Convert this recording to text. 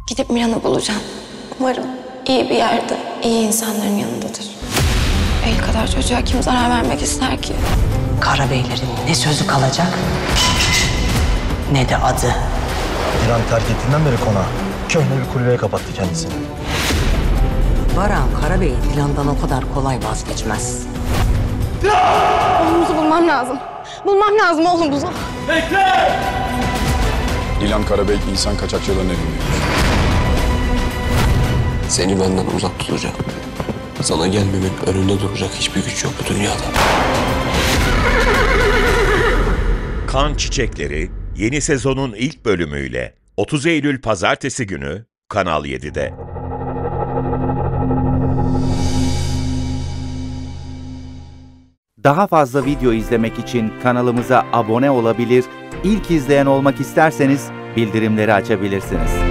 Gidip Miran'ı bulacağım. Umarım iyi bir yerde, iyi insanların yanındadır. El kadar çocuğa kim zarar vermek ister ki? Karabeylerin ne sözü kalacak, ne de adı. Miran terk ettiğinden beri konağı köhne bir kulübeye kapattı kendisini. Baran Karabey Dilan'dan o kadar kolay vazgeçmez. Oğlumuzu bulmam lazım. Bulmam lazım oğlumuzu. Dilan Karabey insan kaçakçılarının elinde. Seni benden uzak tutacağım. Sana gelmemin önünde duracak hiçbir güç yok bu dünyada. Kan Çiçekleri yeni sezonun ilk bölümüyle 30 Eylül Pazartesi günü Kanal 7'de. Daha fazla video izlemek için kanalımıza abone olabilir, ilk izleyen olmak isterseniz bildirimleri açabilirsiniz.